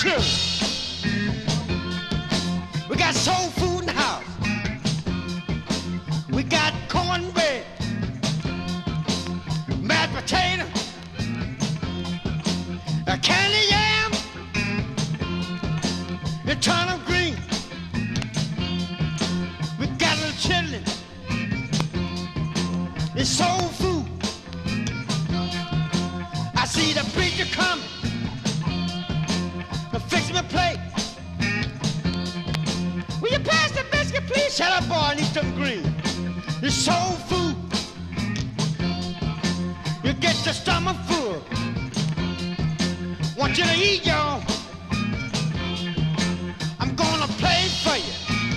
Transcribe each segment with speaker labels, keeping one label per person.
Speaker 1: children. We got soul food in the house. We got cornbread, mashed potato, a candy yam, and turnip green. We got little children. It's soul food. I see the preacher coming. Fix my plate. Will you pass the biscuit, please? Shut up, boy. I need some green. It's soul food. You get your stomach full. Want you to eat, y'all. I'm gonna play for you.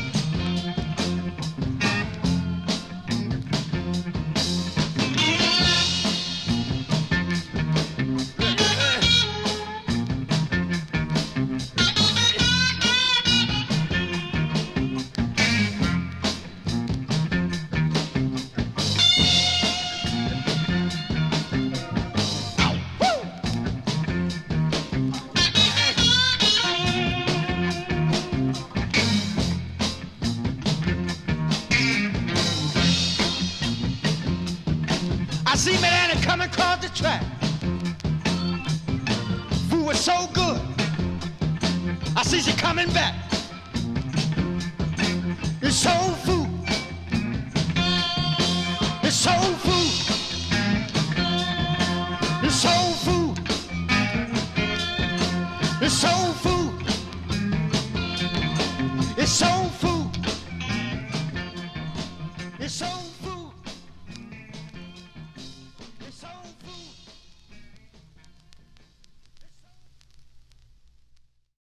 Speaker 1: I see my Annie coming across the track. Food was so good. I see she coming back. It's soul food. It's soul food. It's soul food. It's soul